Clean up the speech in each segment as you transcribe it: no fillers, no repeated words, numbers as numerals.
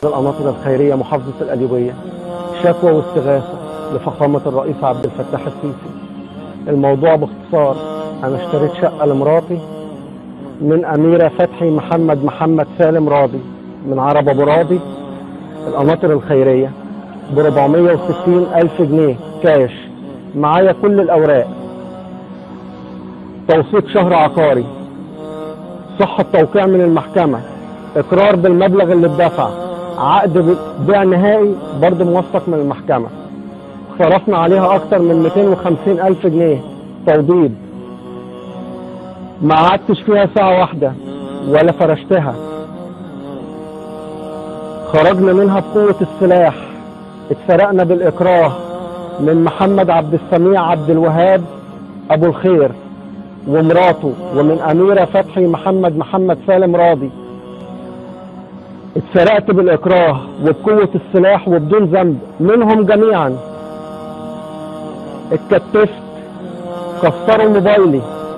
القناطر الخيرية محافظة القليوبية شكوى واستغاثة لفخامة الرئيس عبد الفتاح السيسي. الموضوع باختصار، أنا اشتريت شقة لمراتي من أميرة فتحي محمد سالم راضي من عرب أبو راضي القناطر الخيرية ب 460,000 جنيه كاش. معايا كل الأوراق، توثيق شهر عقاري، صحة توقيع من المحكمة، إقرار بالمبلغ اللي اتدفع، عقد بيع نهائي برضه موثق من المحكمة. صرفنا عليها أكتر من 250,000 جنيه توضيب، ما قعدتش فيها ساعة واحدة ولا فرشتها. خرجنا منها بقوة السلاح، اتسرقنا بالإكراه من محمد عبد السميع عبد الوهاب أبو الخير ومراته، ومن أميرة فتحي محمد سالم راضي. اتسرقت بالإكراه وبقوة السلاح وبدون ذنب منهم جميعا. اتكتفت، كسروا موبايلي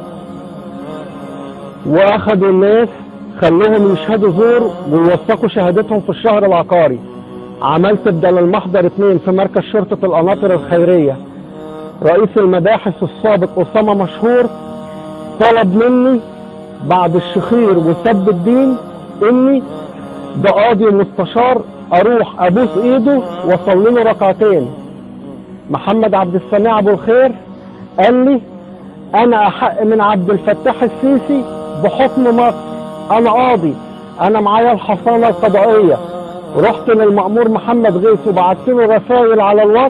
واخدوا الناس خلوهم يشهدوا زور ويوثقوا شهادتهم في الشهر العقاري. عملت بدل المحضر 2 في مركز شرطة القناطر الخيرية. رئيس المباحث السابق أسامة مشهور طلب مني بعد الشخير وسب الدين اني ده قاضي ومستشار اروح ابوس ايده واصلي له ركعتين. محمد عبد السميع ابو الخير قال لي انا احق من عبد الفتاح السيسي بحكم مصر، انا قاضي، انا معايا الحصانه القضائيه. رحت للمأمور محمد غيث وبعت له رسائل على الواتس،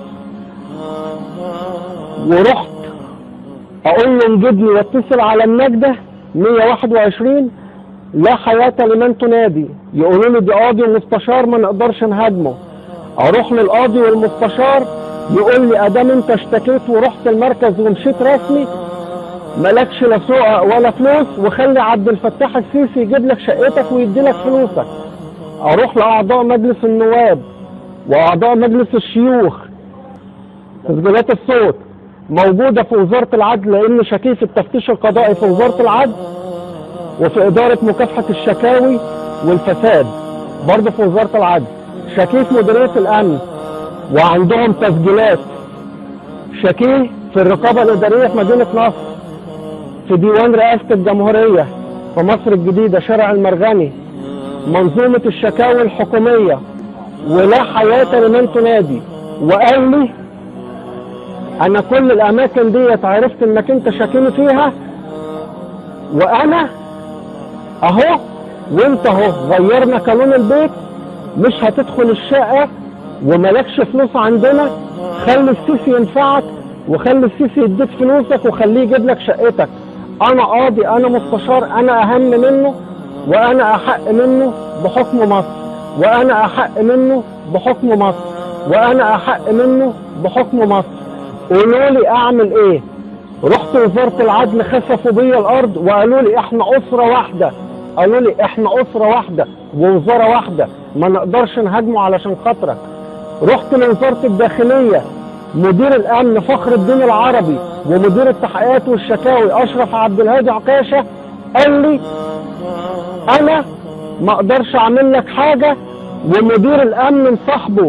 ورحت اقول له نجدني واتصل على النجده 121 لا حياه لمن تنادي. يقولوا لي دي قاضي ومستشار ما نقدرش نهاجمه. اروح للقاضي والمستشار يقول لي ادام انت اشتكيت ورحت المركز ومشيت رسمي مالكش لا سوق ولا فلوس، وخلي عبد الفتاح السيسي يجيب لك شقتك ويدي لك فلوسك. اروح لاعضاء مجلس النواب واعضاء مجلس الشيوخ، تسجيلات الصوت موجوده في وزاره العدل لان شكيت التفتيش القضائي في وزاره العدل وفي اداره مكافحه الشكاوي والفساد برضه في وزاره العدل. شكيت مديريه الامن وعندهم تسجيلات. شكيه في الرقابه الاداريه في مدينه نصر، في ديوان رئاسه الجمهوريه في مصر الجديده شارع المرغني، منظومه الشكاوي الحكوميه ولا حياه لمن تنادي. وقال لي انا كل الاماكن ديت عرفت انك انت شاكيني فيها، وانا اهو وانت اهو غيرنا قانون البيت، مش هتدخل الشقه وملكش فلوس عندنا. خلي السيسي ينفعك وخلي السيسي يديك فلوسك وخليه يجيب لك شقتك. انا قاضي، انا مستشار، انا اهم منه وانا احق منه بحكم مصر، وانا احق منه بحكم مصر، وانا احق منه بحكم مصر. قولوا لي اعمل ايه؟ رحت وزاره العدل خسفوا بيا الارض وقالوا لي احنا اسره واحده، قالوا لي احنا اسره واحده ووزاره واحده ما نقدرش نهاجمه علشان خاطرك. رحت لوزاره الداخليه، مدير الامن فخر الدين العربي ومدير التحقيقات والشكاوي اشرف عبد الهادي عكاشه قال لي انا ما اقدرش اعمل لك حاجه ومدير الامن صاحبه.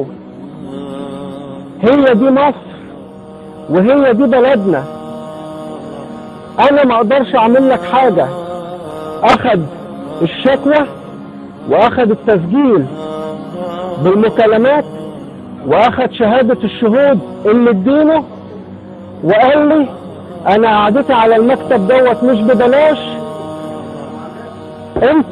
هي دي مصر وهي دي بلدنا، انا ما اقدرش اعمل لك حاجه. اخد الشكوى واخد التسجيل بالمكالمات واخد شهاده الشهود اللي ادينه، وقال لي انا قعدتي على المكتب دوت مش ببلاش، انت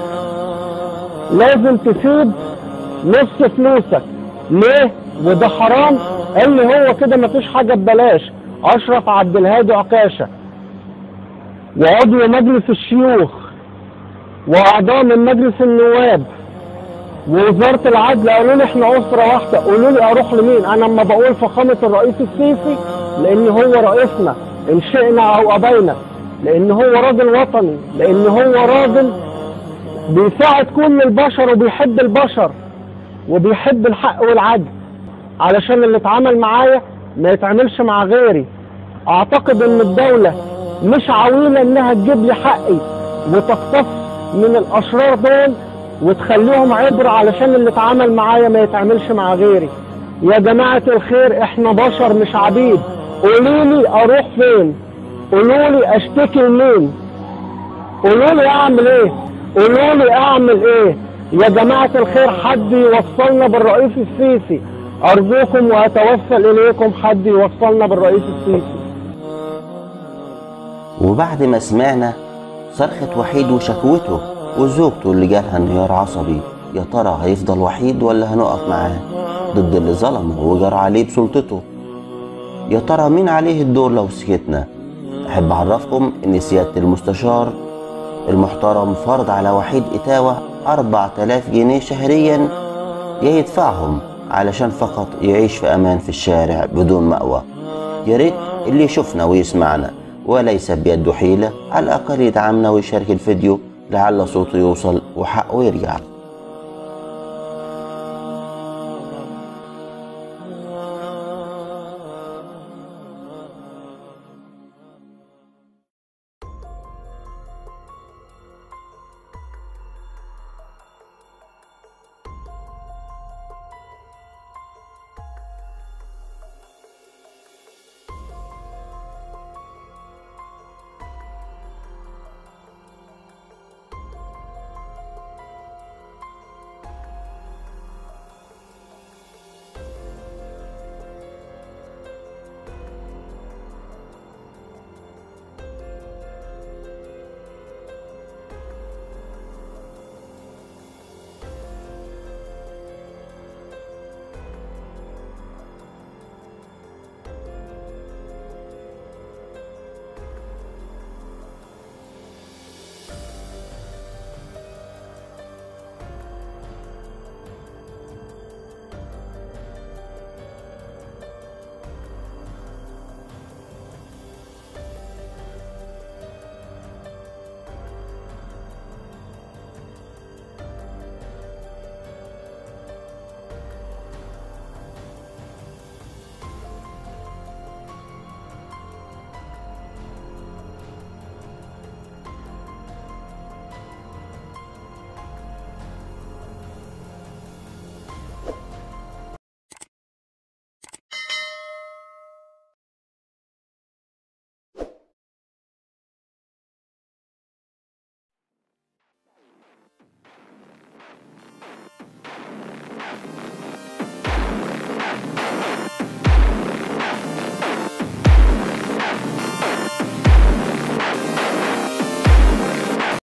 لازم تسيب نص فلوسك. ليه؟ وده حرام. قال لي هو كده مفيش حاجه ببلاش. اشرف عبد الهادي عكاشه وعضو مجلس الشيوخ واعضاء من مجلس النواب ووزاره العدل قالوا لي احنا اسره واحده. قولوا لي اروح لمين؟ انا اما بقول فخامه الرئيس السيسي لان هو رئيسنا ان شئنا او ابينا، لان هو راجل وطني، لان هو راجل بيساعد كل البشر وبيحب البشر وبيحب الحق والعدل، علشان اللي اتعامل معايا ما يتعاملش مع غيري. اعتقد ان الدوله مش عويله انها تجيب لي حقي وتقتص من الاشرار دول وتخليهم عبرة علشان اللي اتعامل معايا ما يتعاملش مع غيري. يا جماعة الخير احنا بشر مش عبيد. قولولي اروح فين، قولولي اشتكي لمين، قولولي اعمل ايه، قولولي اعمل ايه. يا جماعة الخير حد يوصلنا بالرئيس السيسي، ارجوكم واتوسل اليكم حد يوصلنا بالرئيس السيسي. وبعد ما سمعنا صرخة وحيد وشكوته وزوجته اللي جالها انهيار عصبي، يا ترى هيفضل وحيد ولا هنقف معاه ضد اللي ظلمه وجرى عليه بسلطته؟ يا ترى مين عليه الدور لو سكتنا؟ احب اعرفكم ان سيادة المستشار المحترم فرض على وحيد إتاوة 4000 جنيه شهريا يدفعهم علشان فقط يعيش في امان في الشارع بدون مأوى. يا ريت اللي يشوفنا ويسمعنا وليس بيده حيلة على الأقل يدعمنا ويشارك الفيديو لعل صوته يوصل وحقه يرجع.